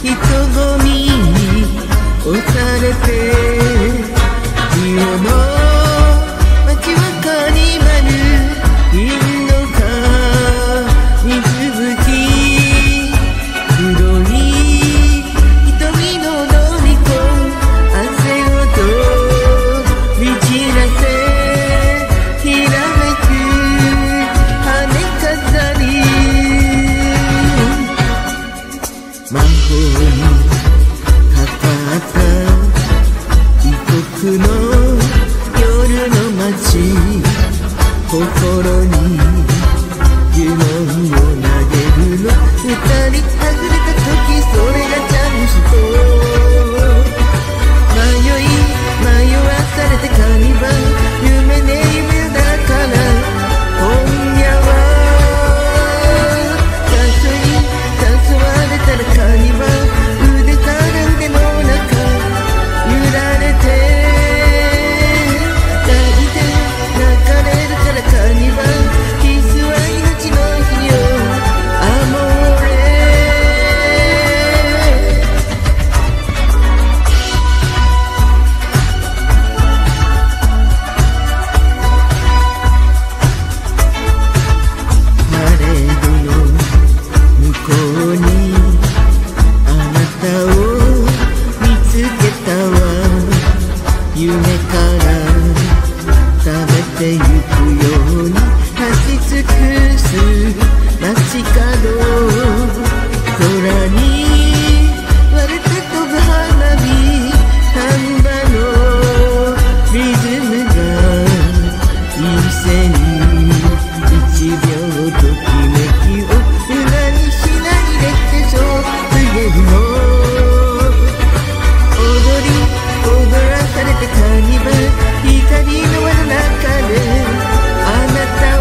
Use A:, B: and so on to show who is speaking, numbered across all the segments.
A: 混みに押されてリオの街はカーニバルインドか水吹き黒い瞳のロリコン汗をと満ちらせひらめく羽飾り魔法にかかった異国の夜の街心に呪文を投げるの二人外れた時それがチャンスと迷わされてカーニバル夢ね夢だから今夜は誘われたらカーニバル腕から腕の中揺られて泣いて泣かれるからカーニバルキスは命の日よアモーレパレードの向こうにあなたを見つけたわ夢から食べてゆくように立ち尽くす街角空に割れて飛ぶ花火丹波のリズムが一線一秒ときめきを裏にしないでってそう告げるの踊らされてカーニバル光の輪の中であなたを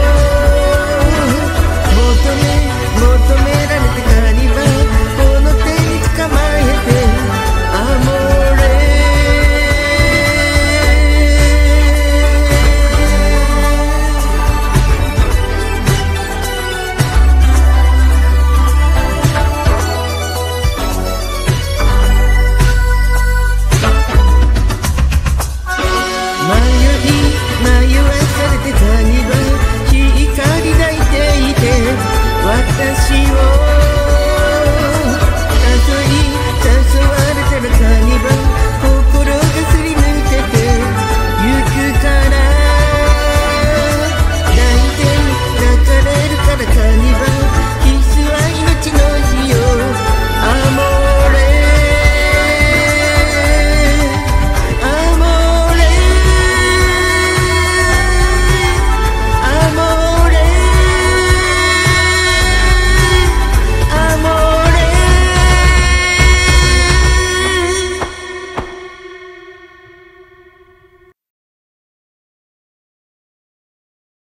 A: 求められてカーニバルこの手に捕まえてアモーレ迷わされてカーニバル光抱いていて私を